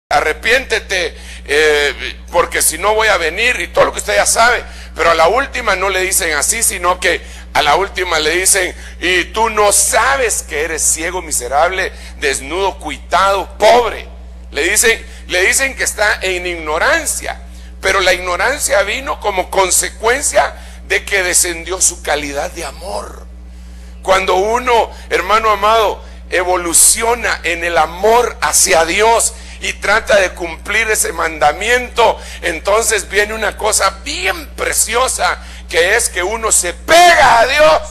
arrepiéntete, porque si no voy a venir, y todo lo que usted ya sabe. Pero a la última no le dicen así, sino que a la última le dicen: y tú no sabes que eres ciego, miserable, desnudo, cuitado, pobre. Le dicen que está en ignorancia, pero la ignorancia vino como consecuencia de que descendió su calidad de amor. Cuando uno, hermano amado, evoluciona en el amor hacia Dios y trata de cumplir ese mandamiento, entonces viene una cosa bien preciosa, que es que uno se pega a Dios.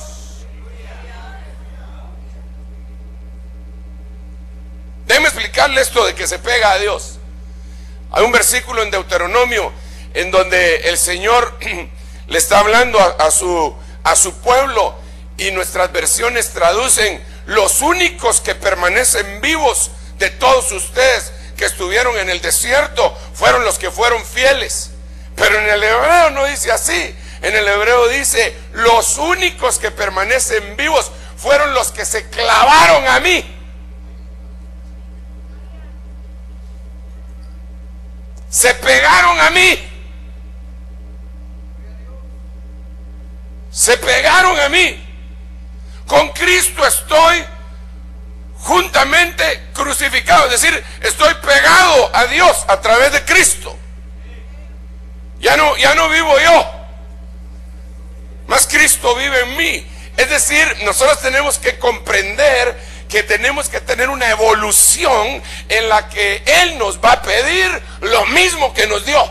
Déjeme explicarle esto de que se pega a Dios. Hay un versículo en Deuteronomio en donde el Señor le está hablando a su pueblo, y nuestras versiones traducen: los únicos que permanecen vivos de todos ustedes que estuvieron en el desierto fueron los que fueron fieles. Pero en el hebreo no dice así. En el hebreo dice: los únicos que permanecen vivos fueron los que se clavaron a mí. Se pegaron a mí. Se pegaron a mí. Con Cristo estoy juntamente crucificado, es decir, estoy pegado a Dios a través de Cristo. Ya no vivo yo, mas Cristo vive en mí. Es decir, nosotros tenemos que comprender que tenemos que tener una evolución en la que Él nos va a pedir lo mismo que nos dio.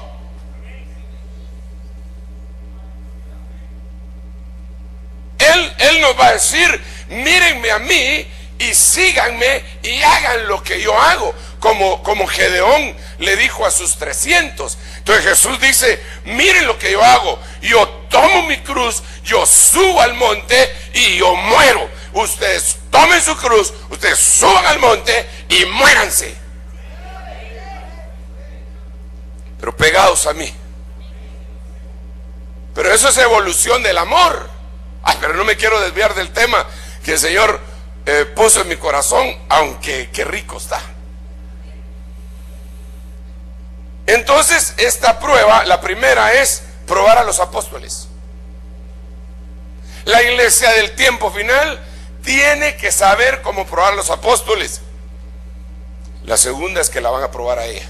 Él nos va a decir: mírenme a mí y síganme y hagan lo que yo hago, como Gedeón le dijo a sus 300. Entonces Jesús dice: miren lo que yo hago, yo tomo mi cruz, yo subo al monte y yo muero. Ustedes tomen su cruz, ustedes suban al monte y muéranse, pero pegados a mí. Pero eso es evolución del amor. Ay, pero no me quiero desviar del tema que el Señor puso en mi corazón, aunque qué rico está. Entonces, esta prueba, la primera es probar a los apóstoles. La iglesia del tiempo final tiene que saber cómo probar a los apóstoles. La segunda es que la van a probar a ella.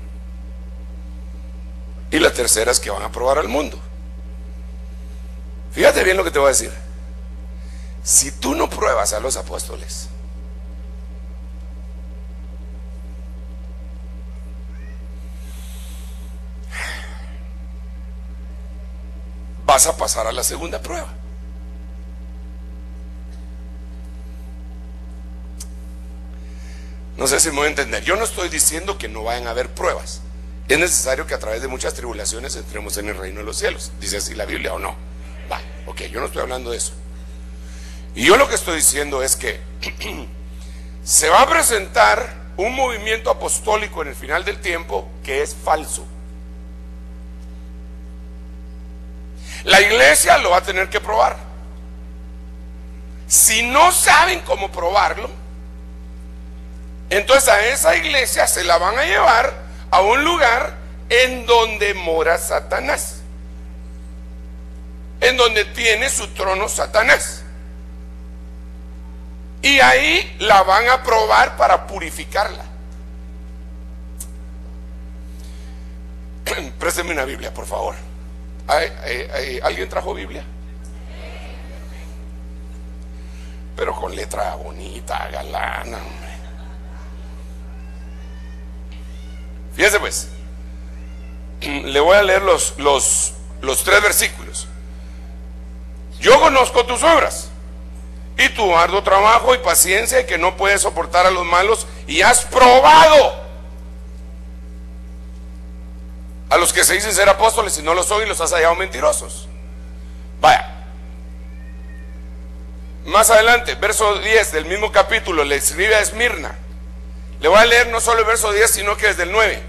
Y la tercera es que van a probar al mundo. Fíjate bien lo que te voy a decir. Si tú no pruebas a los apóstoles, vas a pasar a la segunda prueba. No sé si me voy a entender. Yo no estoy diciendo que no vayan a haber pruebas. Es necesario que a través de muchas tribulaciones entremos en el reino de los cielos. ¿Dice así la Biblia o no? Va, ok, yo no estoy hablando de eso. Y yo lo que estoy diciendo es que se va a presentar un movimiento apostólico en el final del tiempo que es falso. La iglesia lo va a tener que probar. Si no saben cómo probarlo, entonces a esa iglesia se la van a llevar a un lugar en donde mora Satanás, en donde tiene su trono Satanás. Y ahí la van a probar para purificarla. Présteme una Biblia, por favor. ¿Alguien trajo Biblia? Pero con letra bonita, galana, hombre. Fíjese pues, le voy a leer los 3 versículos. Yo conozco tus obras y tu arduo trabajo y paciencia, y que no puedes soportar a los malos, y has probado a los que se dicen ser apóstoles y no lo son, y los has hallado mentirosos. Vaya, más adelante, verso 10 del mismo capítulo, le escribe a Esmirna. Le voy a leer no solo el verso 10, sino que desde el 9.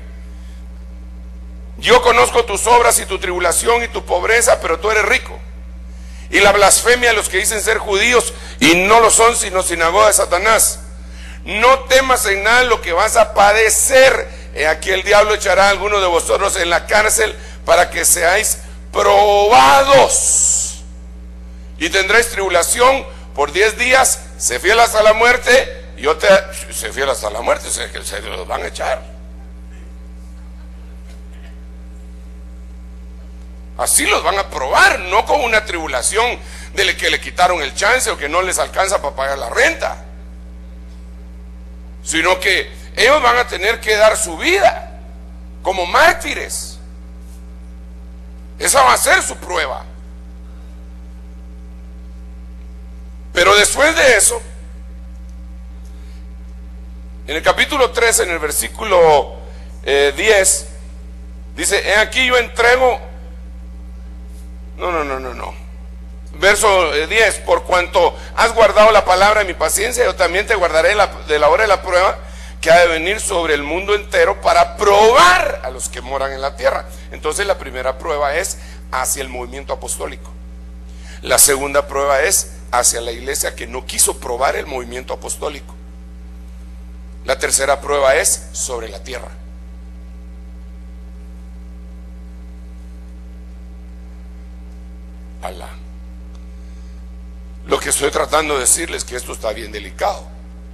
Yo conozco tus obras y tu tribulación y tu pobreza, pero tú eres rico, y la blasfemia a los que dicen ser judíos y no lo son, sino sinagoga de Satanás. No temas en nada lo que vas a padecer. he aquí el diablo echará a algunos de vosotros en la cárcel para que seáis probados, y tendréis tribulación por 10 días, sé fiel hasta la muerte, y yo te sé fiel hasta la muerte, sé que se los van a echar. Así los van a probar, no con una tribulación de que le quitaron el chance o que no les alcanza para pagar la renta, sino que ellos van a tener que dar su vida como mártires. Esa va a ser su prueba. Pero después de eso, en el capítulo 13, en el versículo 10, dice: he aquí yo entrego, verso 10, por cuanto has guardado la palabra de mi paciencia, yo también te guardaré de la hora de la prueba que ha de venir sobre el mundo entero para probar a los que moran en la tierra. Entonces la primera prueba es hacia el movimiento apostólico. La segunda prueba es hacia la iglesia que no quiso probar el movimiento apostólico. La tercera prueba es sobre la tierra. Alá. Lo que estoy tratando de decirles es que esto está bien delicado,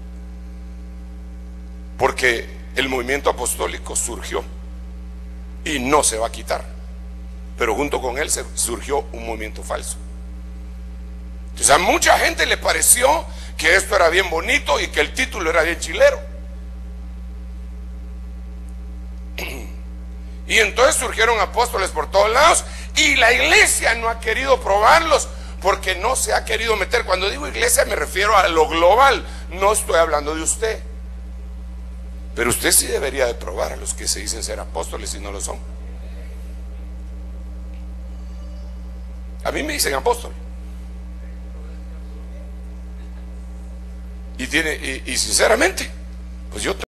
porque el movimiento apostólico surgió y no se va a quitar, pero junto con él surgió un movimiento falso. Entonces a mucha gente le pareció que esto era bien bonito y que el título era bien chilero, y entonces surgieron apóstoles por todos lados, y la iglesia no ha querido probarlos porque no se ha querido meter. Cuando digo iglesia me refiero a lo global, no estoy hablando de usted. Pero usted sí debería de probar a los que se dicen ser apóstoles y no lo son. A mí me dicen apóstol, y sinceramente, pues yo